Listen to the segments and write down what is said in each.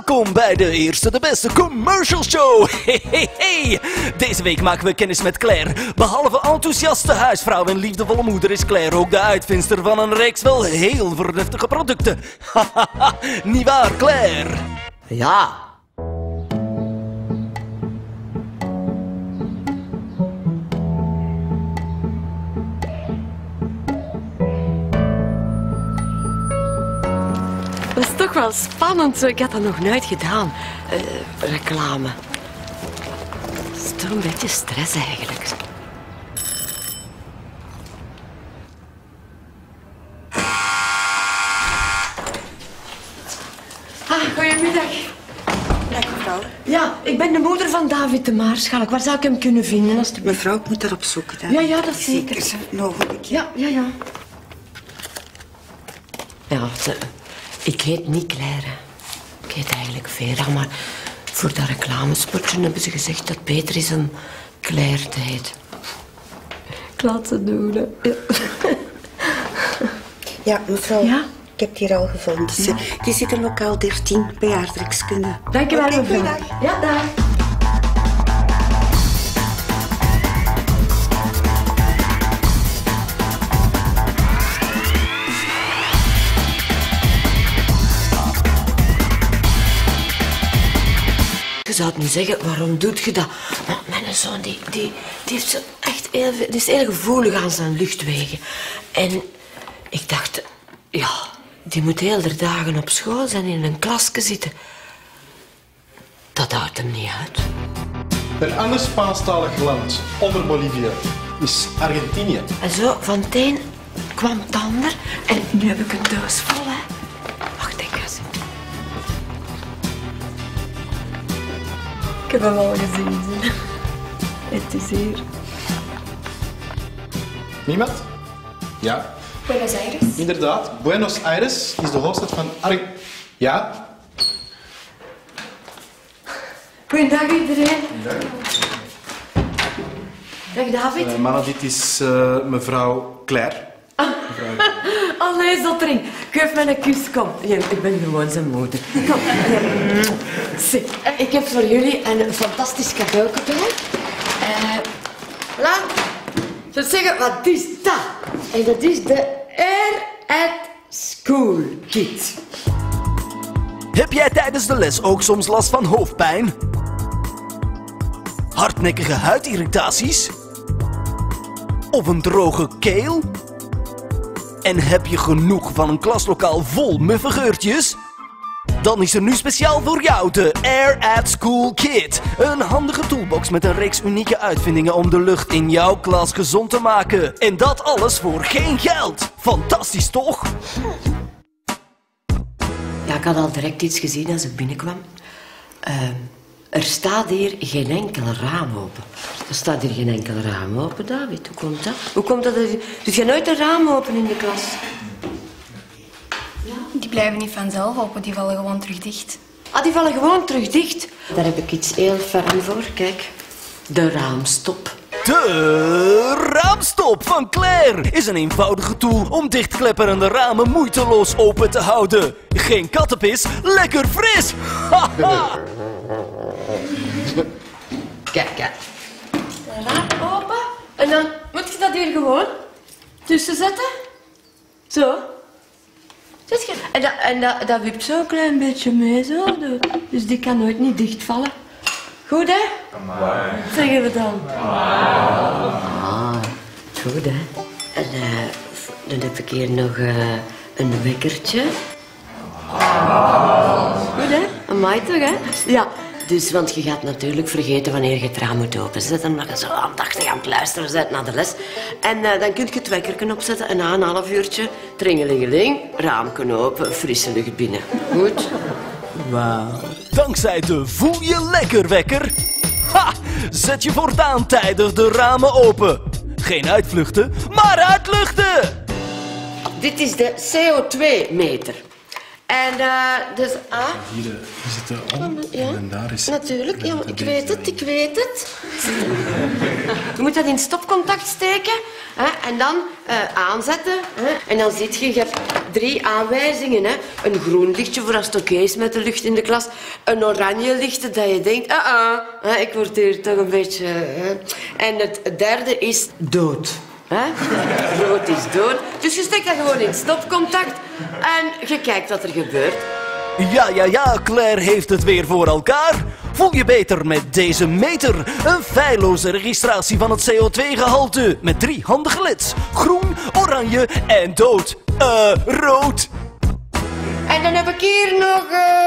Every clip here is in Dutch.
Welkom bij de eerste, de beste commercial show. Hey. Deze week maken we kennis met Claire. Behalve enthousiaste huisvrouw en liefdevolle moeder is Claire ook de uitvindster van een reeks wel heel vernuftige producten. Niet waar, Claire? Ja. Dat is toch wel spannend. Ik had dat nog nooit gedaan. Reclame. Het is toch een beetje stress eigenlijk. Goedemiddag. Dag mevrouw. Ja, ik ben de moeder van David de Maarschalk. Waar zou ik hem kunnen vinden? Mevrouw, ik moet erop zoeken. Hè? Ja, dat is zeker. Een ogenblikje. Ja. Ja, ik heet niet Claire. Ik heet eigenlijk Vera, maar voor dat reclamespotje hebben ze gezegd dat het beter is om Claire te heten. Ik laat ze doen, hè. Ja, mevrouw. Ja? Ik heb die al gevonden. Ja. Die zit in lokaal 13 bij aardrijkskunde. Dank je wel, mevrouw. Goeiedag. Ja, dag. Je zou het niet zeggen, waarom doet je dat? Maar mijn zoon, die heeft zo echt heel veel, die is heel gevoelig aan zijn luchtwegen. En ik dacht, ja, die moet heel de dagen op school zijn, in een klasje zitten. Dat houdt hem niet uit. Een ander Spaanstalig land onder Bolivia is Argentinië. En zo, van het een kwam het ander. En nu heb ik een doos vol, hè. Wacht, denk eens. Ik heb hem al gezien, zie. Het is hier. Niemand? Ja, Buenos Aires. inderdaad. Buenos Aires is de hoofdstad van Ja? Goeiedag iedereen. Dag David. Mannen, dit is mevrouw Claire. Allee, zottering. Geef mij een kus, kom. Ja, ik ben gewoon zijn moeder. Kom. Zie, ik heb voor jullie een fantastisch cadeau bij. Laat. Ik zeggen, wat is dat? En dat is de Air at School Kit. Heb jij tijdens de les ook soms last van hoofdpijn? Hardnekkige huidirritaties? Of een droge keel? En heb je genoeg van een klaslokaal vol muffe geurtjes? Dan is er nu speciaal voor jou de Air at School Kit. Een handige toolbox met een reeks unieke uitvindingen om de lucht in jouw klas gezond te maken. En dat alles voor geen geld. Fantastisch toch? Ja, ik had al direct iets gezien als ik binnenkwam. Er staat hier geen enkel raam open. Er staat hier geen enkel raam open, David. Hoe komt dat? Hoe komt dat? Doet je nooit een raam open in de klas? Die blijven niet vanzelf open, die vallen gewoon terug dicht. Ah, die vallen gewoon terug dicht. Daar heb ik iets heel ferm voor. Kijk, de raamstop. De raamstop van Claire is een eenvoudige tool om dichtklepperende ramen moeiteloos open te houden. Geen kattenpis, lekker fris! Haha! Kijk. Een raam open. En dan moet je dat hier gewoon tussen zetten. Zo. Zet je? En dat wipt zo een klein beetje mee, zo. Dus die kan nooit niet dichtvallen. Goed, hè? Amai. Zeggen we dan. Goed, hè? En dan heb ik hier nog een wekkertje. Goed, hè? Amai toch, hè? Ja. Dus, want je gaat natuurlijk vergeten wanneer je het raam moet openzetten, omdat je zo aandachtig aan het luisteren bent naar de les. En dan kun je het wekkerken opzetten en na een half uurtje, tringelingeling, raamken open, frisse lucht binnen. Goed? Wauw. Dankzij de Voel je lekker wekker. Ha! Zet je voortaan tijdig de ramen open. Geen uitvluchten, maar uitluchten. Dit is de CO2-meter. En dus... Hier zit de on. Ja, En daar is... natuurlijk. Ja, ik weet het. Je moet dat in stopcontact steken hè, en dan aanzetten. Hè, en dan zie je hebt 3 aanwijzingen. Hè. Een groen lichtje voor als het oké is met de lucht in de klas. Een oranje lichtje dat je denkt, ik word hier toch een beetje... En het derde is dood. Hè? Rood is dood. Dus je steekt dat gewoon in stopcontact en je kijkt wat er gebeurt. Ja, Claire heeft het weer voor elkaar. Voel je beter met deze meter. Een feilloze registratie van het CO2-gehalte met 3 handige leds. Groen, oranje en dood. Rood. En dan heb ik hier nog...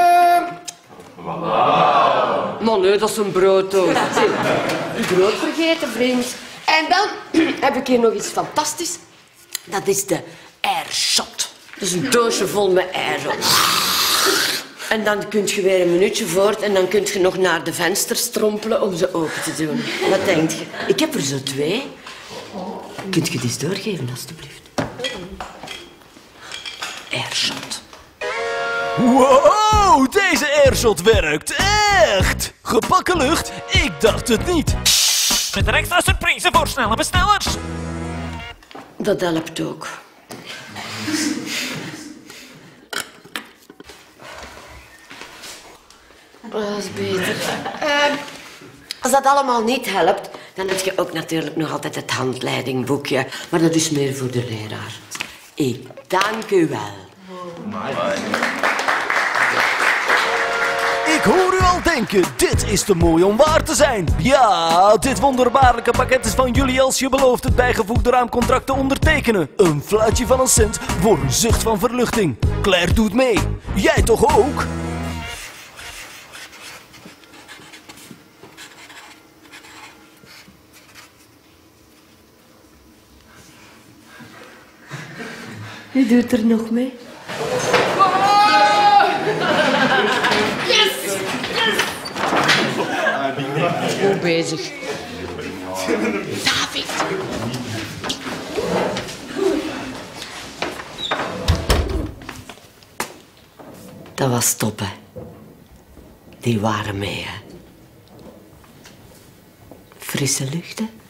Maar nee, dat is een brooddoos. Brood vergeten, vriend. En dan heb ik hier nog iets fantastisch. Dat is de airshot. Dat is een doosje vol met air. En dan kun je weer een minuutje voort en dan kun je nog naar de vensters strompelen om ze open te doen. Wat denk je? Ik heb er zo 2. Kunt je die eens doorgeven, alstublieft? Airshot. Wow, deze airshot werkt echt. Gebakken lucht? Ik dacht het niet. Met een extra surprise voor snelle bestellers. Dat helpt ook. Dat is beter. Als dat allemaal niet helpt, dan heb je ook natuurlijk nog altijd het handleidingboekje. Maar dat is meer voor de leraar. Ik dank u wel. Ik hoor u al denken, dit is te mooi om waar te zijn. Ja, dit wonderbaarlijke pakket is van jullie als je belooft het bijgevoegde raamcontract te ondertekenen. Een fluitje van een cent voor een zucht van verluchting. Claire doet mee. Jij toch ook? U doet er nog mee? Goed bezig. David. Dat was top, hè. Die waren mee, hè. Frisse lucht, hè.